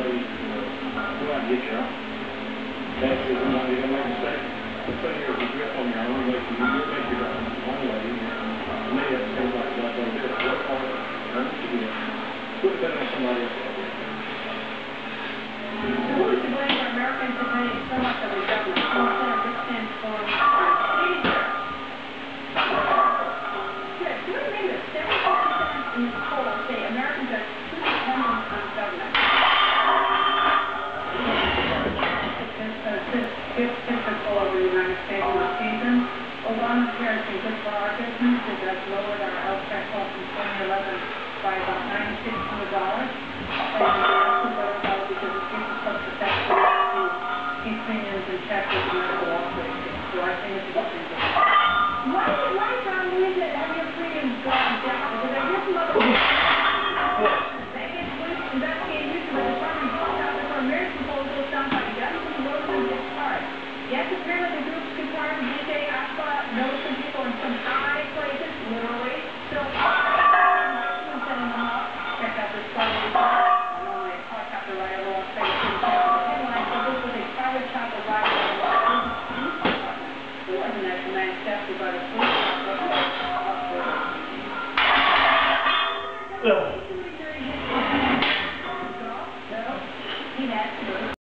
somebody, go out and get you out. Actually, somebody going to make a mistake. Let's say you're a grip on your own, you make your own way. To me, that seems like the best way to do it. Work hard, earn what you get. Put it better on somebody else.